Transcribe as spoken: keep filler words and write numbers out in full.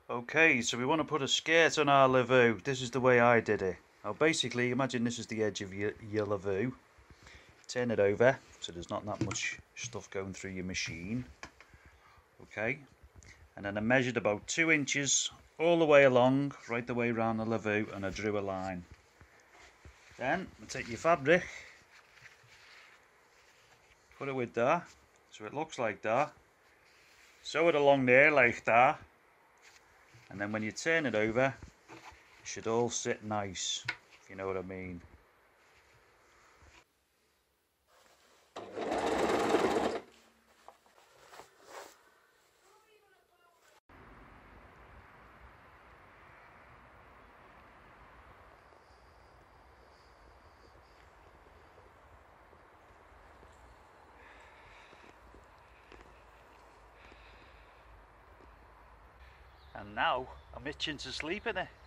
Okay, so we want to put a skirt on our Lavvu. This is the way I did it. Now basically, imagine this is the edge of your, your Lavvu. Turn it over so there's not that much stuff going through your machine. Okay, and then I measured about two inches all the way along, right the way around the Lavvu, and I drew a line. Then I take your fabric, put it with that, so it looks like that. Sew it along there like that. And then when you turn it over, it should all sit nice, if you know what I mean. And now I'm itching to sleep in it.